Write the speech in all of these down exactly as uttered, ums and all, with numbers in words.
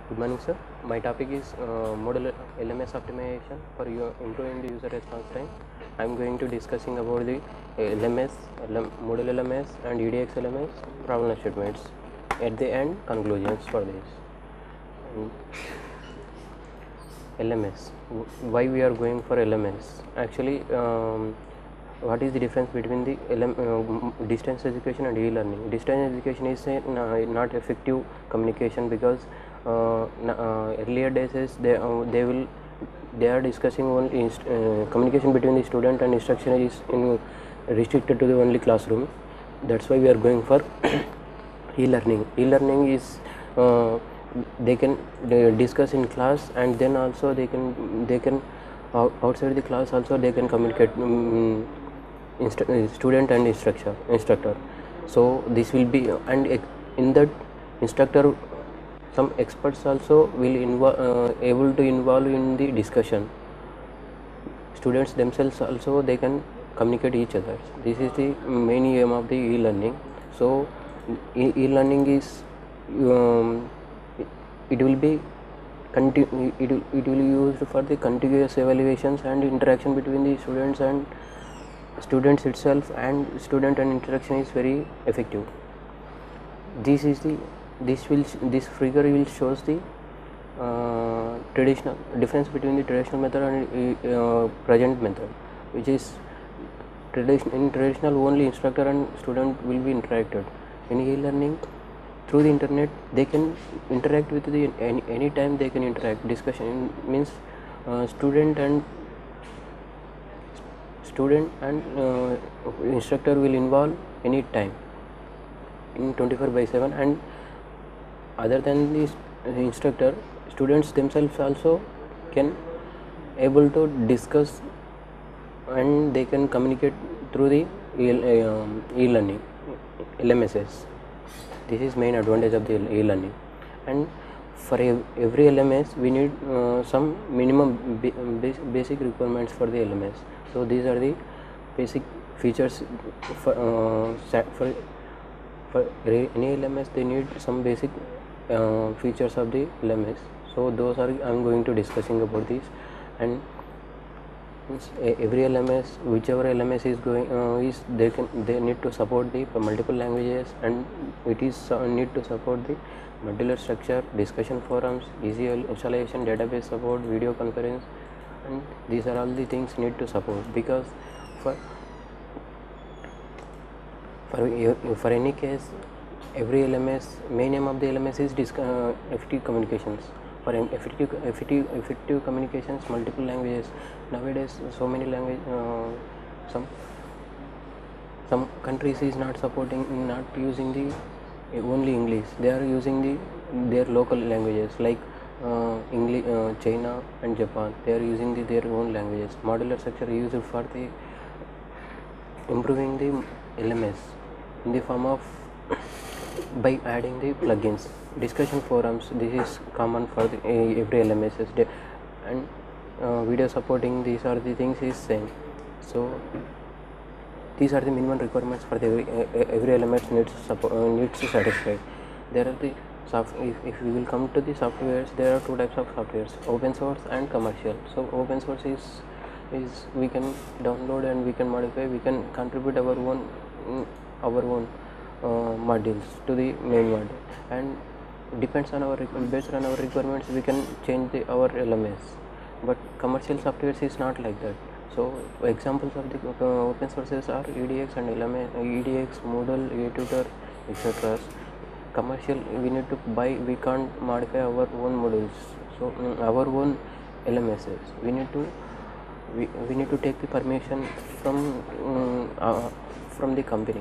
Good morning, sir. My topic is uh, model L M S optimization for your improving the user response time. I am going to discussing about the L M S, L M, model L M S and E D X L M S problem statements. At the end, conclusions for this. And L M S. Why we are going for L M S? Actually, um, what is the difference between the L M, uh, distance education and e-learning? Distance education is a, uh, not effective communication because uh, uh, earlier days is they uh, they will they are discussing only inst uh, communication between the student and instruction is in, restricted to the only classroom. That's why we are going for e-learning. E-learning is uh, they can they discuss in class, and then also they can they can uh, outside the class also they can communicate. Um, student and instructor instructor so this will be, and in that instructor some experts also will involve uh, able to involve in the discussion. Students themselves also they can communicate each other. This is the main aim of the e-learning. So e-learning is um, it will be continu it, it will be used for the continuous evaluations and interaction between the students and students itself, and student and interaction is very effective. This is the this will this figure will shows the uh, traditional difference between the traditional method and uh, present method, which is tradition in traditional only instructor and student will be interacted. In e-learning, through the internet they can interact with the any, any time they can interact. Discussion means uh, student and student and uh, instructor will involve any time in twenty-four by seven, and other than the instructor, students themselves also can able to discuss and they can communicate through the e-learning L M Ss. This is main advantage of the e-learning. And for every L M S we need uh, some minimum basic requirements for the L M S. So these are the basic features for uh, for, for any L M S. They need some basic uh, features of the L M S. So those are I am going to discussing about this. And every L M S, whichever L M S is going uh, is they can they need to support the multiple languages, and it is uh, need to support the modular structure, discussion forums, easy installation, database support, video conference, and these are all the things need to support. Because for for for any case, every L M S, main aim of the L M S is uh, effective communications. For effective effective effective communications, multiple languages. Nowadays so many language uh, some some countries is not supporting, not using the only English. They are using the their local languages like uh, English, uh, China and Japan. They are using the, their own languages. Modular structure used for the improving the L M S in the form of by adding the plugins, discussion forums. This is common for the, uh, every L M S, and uh, video supporting. These are the things is same. So these are the minimum requirements for the every, uh, every L M S needs support, uh, needs to satisfy. There are the soft, if, if we will come to the softwares, there are two types of softwares: open source and commercial. So open source is is we can download and we can modify, we can contribute our own our own uh, modules to the main module, and depends on our based on our requirements we can change the our L M S. But commercial softwares is not like that. So examples of the uh, open sources are E D X and L M S, E D X, Moodle, eTutor, et cetera. Commercial we need to buy, we can't modify our own modules. So um, our own L M Ss we need to we, we need to take the permission from um, uh, from the company.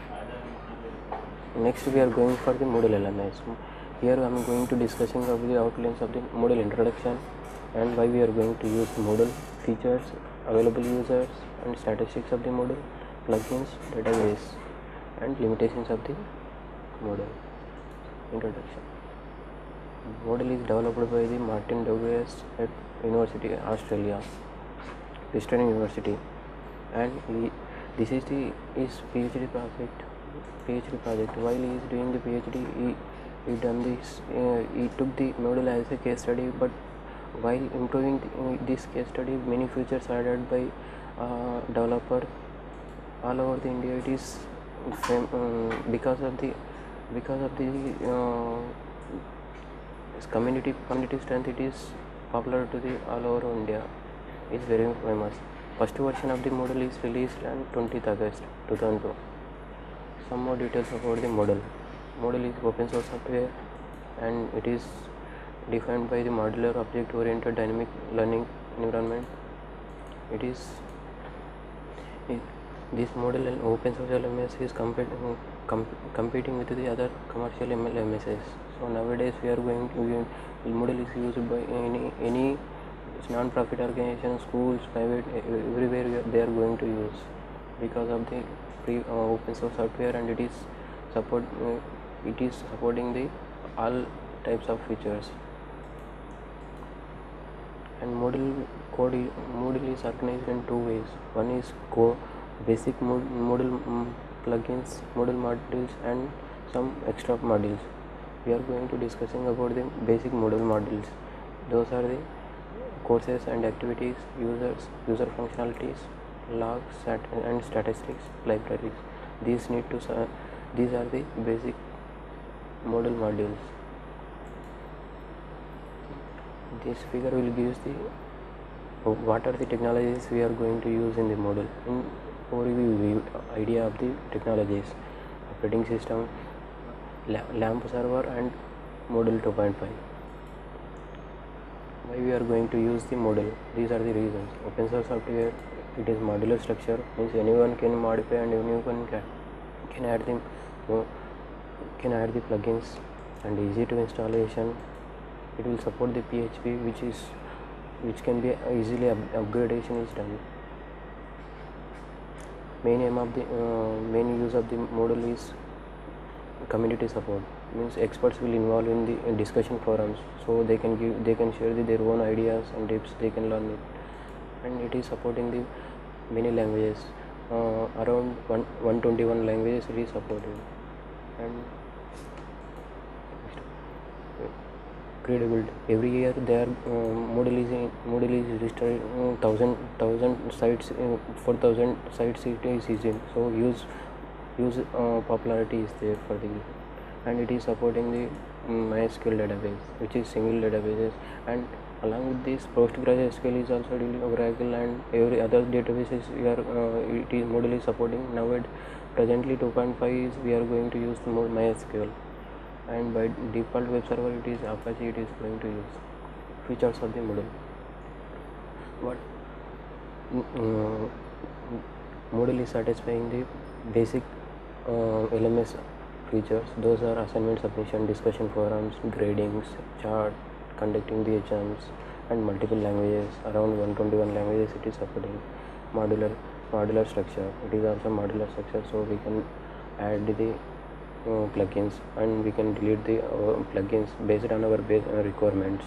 Next we are going for the Moodle L M S. Here I am going to discussing of the outlines of the Moodle introduction and why we are going to use Moodle, features, available users and statistics of the Moodle, plugins, database, and limitations of the Moodle. Introduction. Moodle is developed by the Martin Douglas at University Australia, Western University, and he, this is the his PhD project. PhD project. While he is doing the PhD, he he done this, uh, he took the model as a case study, but while improving the, uh, this case study, many features added by uh, developer all over the India. It is fam- uh, because of the because of the uh, community community strength. It is popular to the all over India. It's very famous. First version of the model is released on twentieth August two thousand two. Some more details about the model. Model is open source software and it is defined by the modular object oriented dynamic learning environment. It is it, this model and open source L M S is compet, com, competing with the other commercial L M Ss. So nowadays we are going to the model is used by any any non-profit organizations, schools, private, everywhere they are going to use because of the free uh, open source software, and it is support uh, it is supporting the all types of features. And model code model is organized in two ways. One is core basic mod, model um, plugins, model modules, and some extra modules. We are going to discussing about the basic model modules. Those are the courses and activities, users, user functionalities, logs, stat and statistics, libraries. These need to uh, these are the basic model modules. This figure will give the uh, what are the technologies we are going to use in the model. In overview idea of the technologies: operating system, LAMP server, and model two point five. Why we are going to use the model? These are the reasons. Open source software, it is modular structure, means anyone can modify and anyone can, can add them uh, can add the plugins, and easy to installation. It will support the P H P, which is which can be easily up upgradation is done. Main aim of the uh, main use of the model is community support, means experts will involve in the in discussion forums, so they can give they can share the, their own ideas and tips, they can learn it. And it is supporting the many languages, uh, around one, one hundred twenty-one languages it is supported. And credibility, every year their uh, model is in, model is registered uh, thousand thousand sites, uh, four thousand sites it is using, so use use uh, popularity is there for the, and it is supporting the um, MySQL database, which is single databases. And along with this, PostgreSQL is also dealing with Oracle and every other databases we are uh, it is model is supporting. Now at presently two point five is we are going to use the MySQL, and by default web server it is Apache it is going to use. Features of the model. What uh, model is satisfying the basic uh, L M S features. Those are assignment submission, discussion forums, gradings, chart, conducting the exams, and multiple languages, around one hundred twenty-one languages it is supporting. Modular modular structure, it is also modular structure, so we can add the uh, plugins and we can delete the uh, plugins based on our base uh, requirements.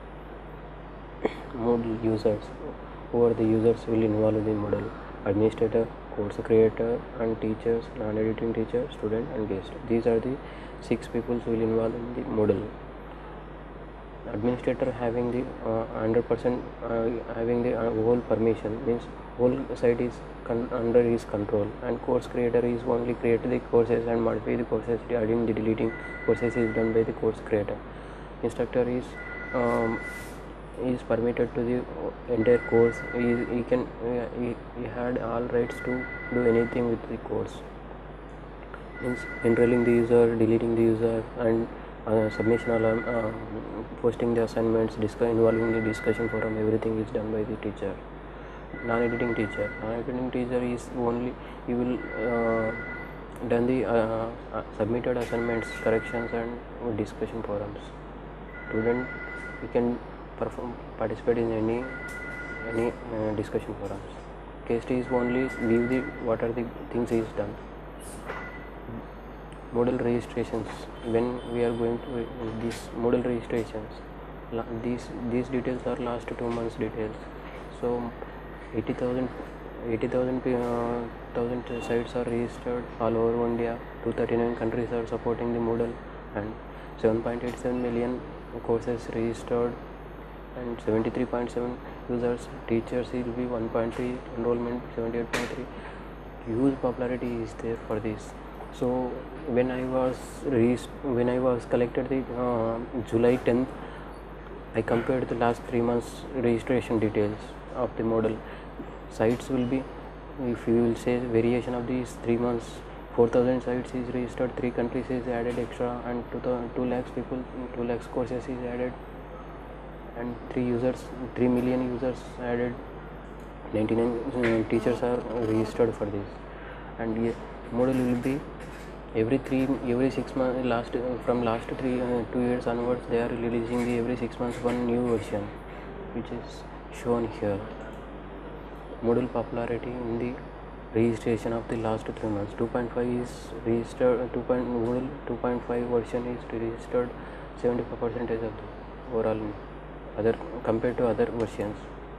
Model users, who are the users will involve in the model: administrator, course creator, and teachers, non-editing teacher, student, and guest. These are the six people who will involve in the model. Administrator having the uh, one hundred percent uh, having the uh, whole permission, means whole site is under his control, and course creator is only create the courses and modify the courses. Adding the deleting courses is done by the course creator. Instructor is um, is permitted to the entire course. He, he can uh, he, he had all rights to do anything with the course, means enrolling the user, deleting the user, and uh, submission alarm, uh, posting the assignments, discuss, involving the discussion forum. Everything is done by the teacher. Non-editing teacher, non-editing teacher is only he will uh, done the uh, uh, submitted assignments, corrections, and discussion forums. Student, he can perform participate in any any uh, discussion forums. Case is only leave the what are the things is done. Model registrations, when we are going to uh, these model registrations, these these details are last two months details. So eighty thousand eighty thousand uh, thousand sites are registered all over India. two hundred thirty-nine countries are supporting the model, and seven point eight seven million courses registered and seventy-three point seven users. Teachers will be one point three, enrollment seventy-eight point three. Huge popularity is there for this. So when I was when I was collected the uh, July tenth, I compared the last three months registration details of the model. Sites will be, if you will say variation of these three months, four thousand sites is registered, three countries is added extra, and two lakhs people, two lakhs courses is added, and three users, three million users added. ninety-nine uh, teachers are registered for this, and yeah, model will be every three every six months. Last uh, from last three uh, two years onwards, they are releasing the every six months one new version, which is shown here. Model popularity in the registration of the last three months. two point five is registered. two. Model two point five version is registered seventy-five percent of the overall other compared to other versions.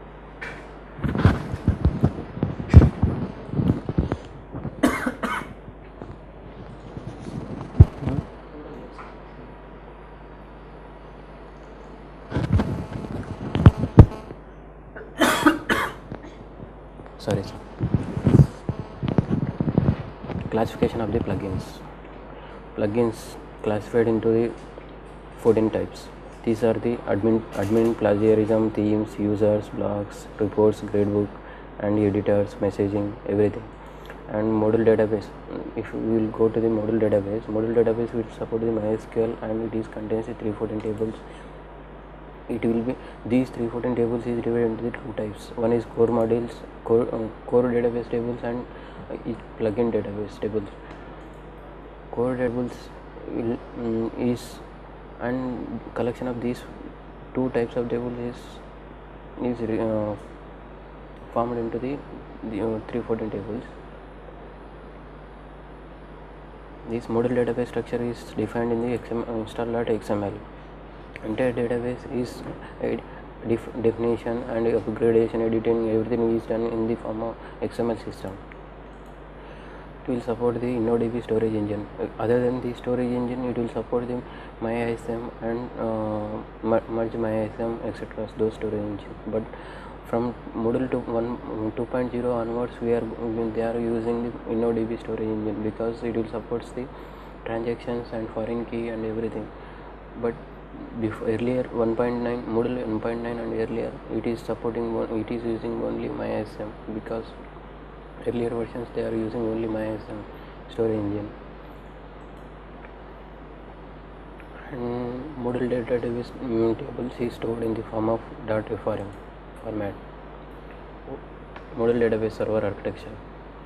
Sorry, sir. Classification of the plugins. Plugins classified into the fourteen types. These are the admin, admin, plagiarism, themes, users, blogs, reports, gradebook, and editors, messaging, everything. And model database. If we will go to the model database, model database will support the MySQL, and it is contains the three fourteen tables. It will be these three fourteen tables is divided into the two types. One is core modules, core uh, core database tables, and uh, plugin database tables. Core tables will, um, is and collection of these two types of tables is is uh, formed into the, the uh, three fourteen tables. This model database structure is defined in the X M L, install.xml. Entire database is a def definition and upgradation, editing, everything is done in the form of X M L system. It will support the InnoDB storage engine. Other than the storage engine, it will support the MyISM and uh, merge MyISM, et cetera. Those storage engines. But from model two point oh onwards, we are they are using the InnoDB storage engine because it will support the transactions and foreign key and everything. But before earlier one point nine, model one point nine and earlier, it is supporting it is using only MyISM, because earlier versions they are using only MyISM storage engine. And model database tables is stored in the form of .form format. Model database server architecture.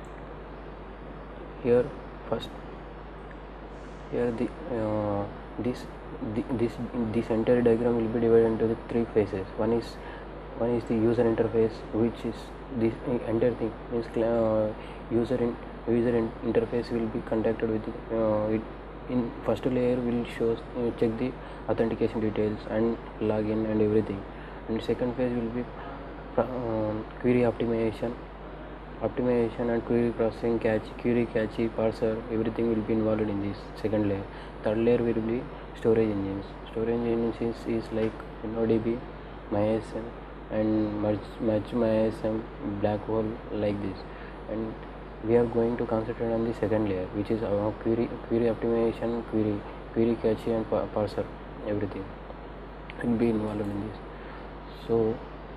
Here first, here the uh, this the, this this entire diagram will be divided into the three phases. One is one is the user interface, which is this entire thing means uh, user in user in interface will be contacted with the, uh, it, in first layer will show uh, check the authentication details and login and everything, and second phase will be uh, query optimization optimization and query processing, cache, query cache, parser, everything will be involved in this second layer. Third layer will be storage engines. Storage engines is, is like InnoDB, MyISM, and merge, merge MyISM, black hole, like this. And we are going to concentrate on the second layer, which is our query query optimization, query query cache, and parser, everything will be involved in this. So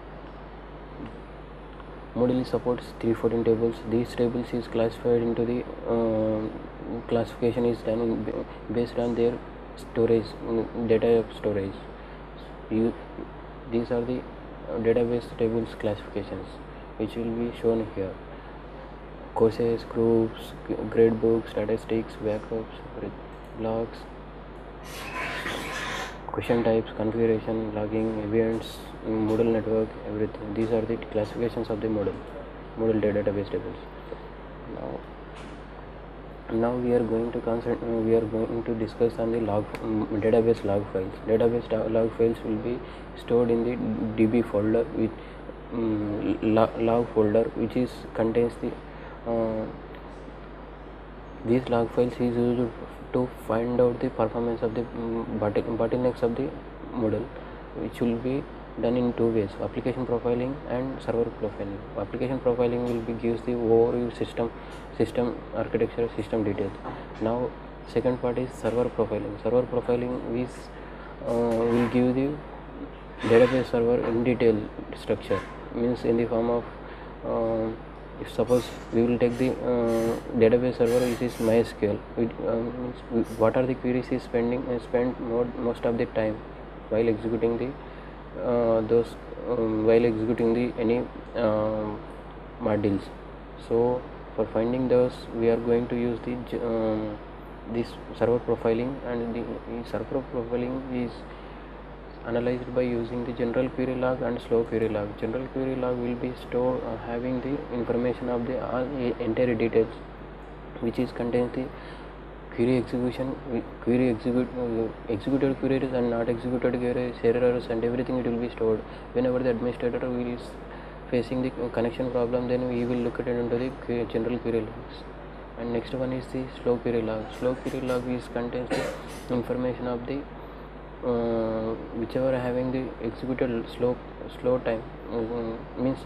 model supports three fourteen tables. These tables is classified into the uh, classification is done in, based on their storage, data storage. You, these are the database tables classifications, which will be shown here. Courses, groups, gradebooks, statistics, backups, logs, question types, configuration, logging, events, model network, everything. These are the classifications of the model model database tables. Now, now we are going to concentrate. We are going to discuss on the log um, database log files. Database log files will be stored in the D B folder, with um, log folder, which is contains the uh, these log files is used to find out the performance of the mm, bottl- bottlenecks of the model, which will be done in two ways: application profiling and server profiling. Application profiling will be gives the overview system system architecture, system details. Now second part is server profiling. Server profiling is uh, will give the database server in detail structure, means in the form of uh, if suppose we will take the uh, database server which is MySQL, it, uh, means what are the queries is spending uh, spent more, most of the time while executing the uh, those um, while executing the any um, modules. So for finding those, we are going to use the um, this server profiling, and the, the server profiling is analyzed by using the general query log and slow query log. General query log will be stored uh, having the information of the all uh, entire details, which is contains the query execution, query execute, uh, executed queries and not executed queries, errors, and everything. It will be stored. Whenever the administrator is facing the connection problem, then we will look at it into the query, general query logs. And next one is the slow query log. Slow query log is contains the information of the uh, whichever having the executed slow slow time, uh, means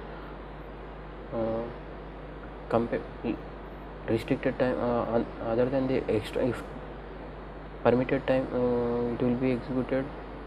uh, compare restricted time uh, other than the extra, if permitted time uh, it will be executed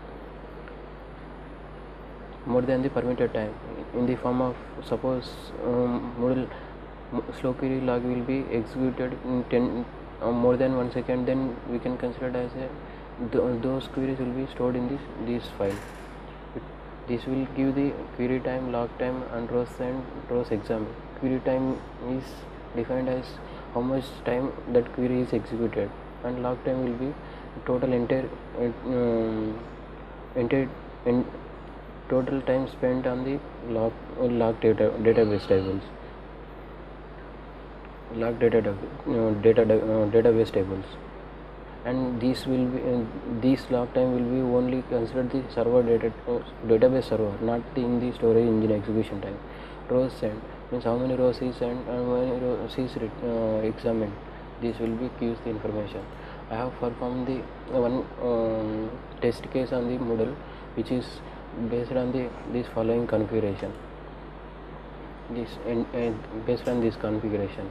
more than the permitted time, in the form of suppose um, model slow query log will be executed in ten uh, more than one second, then we can consider it as a th- those queries will be stored in this this file. This will give the query time, log time, and rows and rows exam. Query time is defined as how much time that query is executed, and log time will be total entire um, entire in total time spent on the log log data database tables, log data uh, data uh, database tables. And this will be uh, this log time will be only considered the server data uh, database server, not the in the storage engine execution time. Rows sent means how many rows is sent and how many rows is uh, examined. This will be gives the information. I have performed the one um, test case on the model, which is based on the this following configuration. This in, uh, based on this configuration.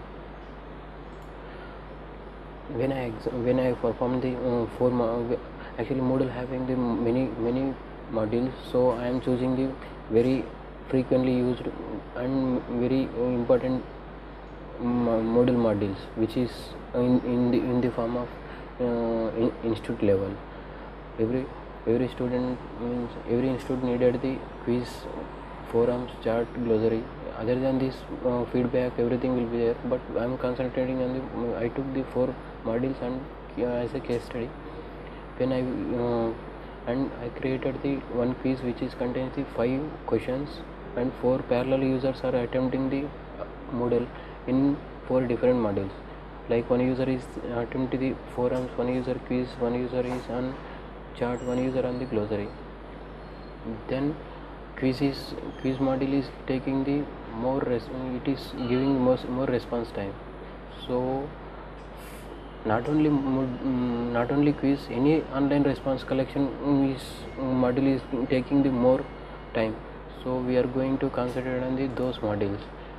When I when I perform the uh, four mo- actually model having the many many modules, so I am choosing the very frequently used and very important model modules, which is in, in the in the form of uh, in institute level. Every every student means every institute needed the quiz, forums, chart, glossary. Other than this uh, feedback, everything will be there, but I am concentrating on the I took the four modules and uh, as a case study. When I uh, and I created the one quiz which is contains the five questions, and four parallel users are attempting the model in four different modules. Like one user is attempting the forums, one user quiz, one user is on chart, one user on the glossary. Then quiz is quiz module is taking the more res- it is giving most more response time. So not only um, not only quiz, any online response collection is module is taking the more time. So we are going to consider on the those modules.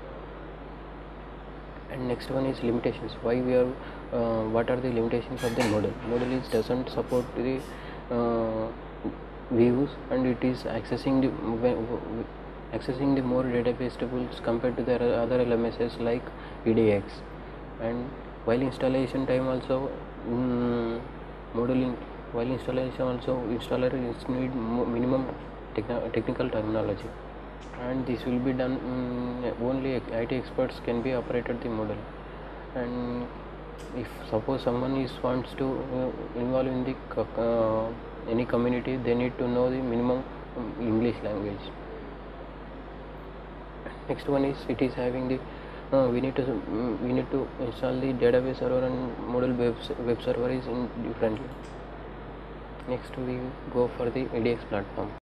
And next one is limitations. Why we are uh, what are the limitations of the model? Model is doesn't support the uh, views, and it is accessing the accessing the more database tables compared to the other L M Ss like E D X. And while installation time also um, model in, while installation also installer is need minimum techn- technical terminology, and this will be done um, only I T experts can be operated the model. And if suppose someone is wants to uh, involve in the uh, any community, they need to know the minimum um, English language. Next one is it is having the uh, we need to um, we need to install the database server and model web, web server is in differently. Next we go for the E D X platform.